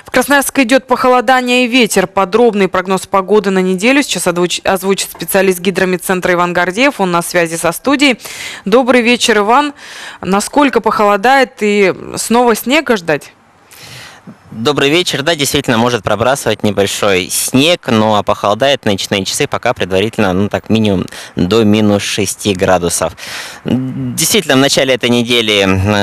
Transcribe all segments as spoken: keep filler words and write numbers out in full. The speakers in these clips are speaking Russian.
В Красноярске идет похолодание и ветер. Подробный прогноз погоды на неделю сейчас озвучит специалист гидромедцентра Иван Гордеев. Он на связи со студией. Добрый вечер, Иван. Насколько похолодает и снова снега ждать? Добрый вечер. Да, действительно, может пробрасывать небольшой снег, но а похолодает ночные часы пока предварительно, ну так, минимум до минус шести градусов. Действительно, в начале этой недели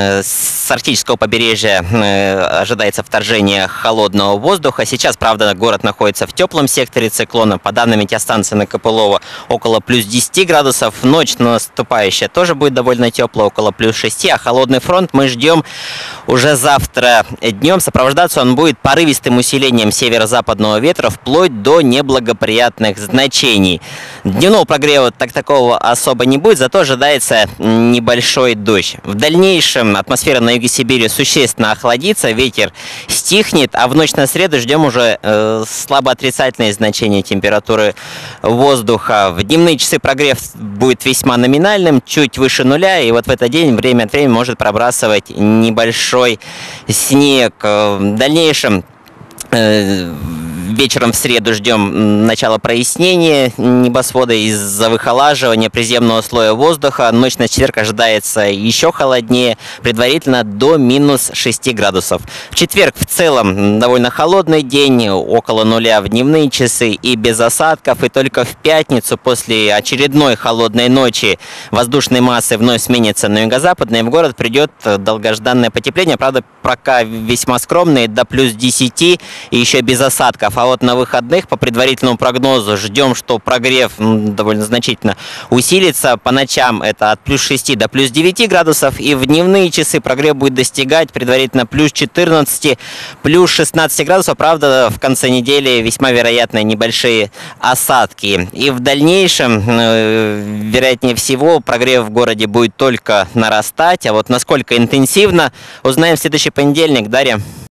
с арктического побережья ожидается вторжение холодного воздуха. Сейчас, правда, город находится в теплом секторе циклона. По данным метеостанции на Копылова, около плюс десяти градусов. Ночь наступающая тоже будет довольно теплая, около плюс шести. А холодный фронт мы ждем уже завтра днем. Сопровождаться он будет порывистым усилением северо-западного ветра вплоть до неблагоприятных значений. Дневного прогрева так такого особо не будет, зато ожидается небольшой дождь. В дальнейшем атмосфера на юге Сибири существенно охладится, ветер стихнет, а в ночь на среду ждем уже э, слабо отрицательные значения температуры воздуха. В дневные часы прогрев будет весьма номинальным, чуть выше нуля, и вот в этот день время от времени может пробрасывать небольшой снег. В дальнейшем э, вечером в среду ждем начала прояснения небосвода из-за выхолаживания приземного слоя воздуха. Ночь на четверг ожидается еще холоднее, предварительно до минус шести градусов. В четверг в целом довольно холодный день, около нуля в дневные часы и без осадков. И только в пятницу после очередной холодной ночи воздушные массы вновь сменятся на юго-западный, и в город придет долгожданное потепление. Правда, пока весьма скромные, до плюс десяти и еще без осадков. А вот на выходных, по предварительному прогнозу, ждем, что прогрев довольно значительно усилится. По ночам это от плюс шести до плюс девяти градусов. И в дневные часы прогрев будет достигать предварительно плюс четырнадцати, плюс шестнадцати градусов. Правда, в конце недели весьма вероятны небольшие осадки. И в дальнейшем, вероятнее всего, прогрев в городе будет только нарастать. А вот насколько интенсивно, узнаем в следующий понедельник. Дарья.